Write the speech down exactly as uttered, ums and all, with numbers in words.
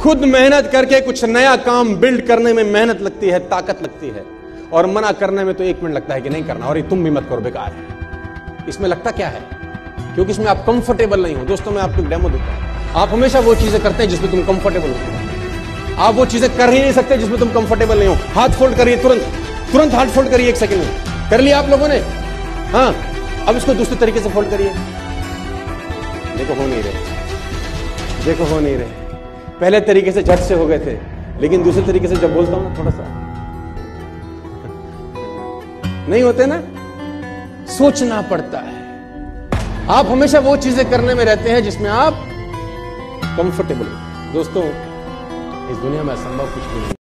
खुद मेहनत करके कुछ नया काम बिल्ड करने में मेहनत लगती है, ताकत लगती है, और मना करने में तो एक मिनट लगता है कि नहीं करना, और ये तुम भी मत करो, बेकार है। इसमें लगता क्या है? क्योंकि इसमें आप कंफर्टेबल नहीं हो। दोस्तों, मैं आपको एक डेमो देता हूं। आप हमेशा वो चीजें करते हैं जिसमें तुम कंफर्टेबल हो। आप वो चीजें कर ही नहीं सकते जिसमें तुम कंफर्टेबल नहीं हो। हाथ फोल्ड करिए, तुरंत तुरंत हाथ फोल्ड करिए, एक सेकंड में कर लिया आप लोगों ने। हाँ, अब इसको दूसरे तरीके से फोल्ड करिए। देखो हो नहीं रहे, देखो हो नहीं रहे। पहले तरीके से झट से हो गए थे, लेकिन दूसरे तरीके से जब बोलता हूं ना, थोड़ा सा नहीं होते ना, सोचना पड़ता है। आप हमेशा वो चीजें करने में रहते हैं जिसमें आप कंफर्टेबल हो। दोस्तों, इस दुनिया में असंभव कुछ भी नहीं।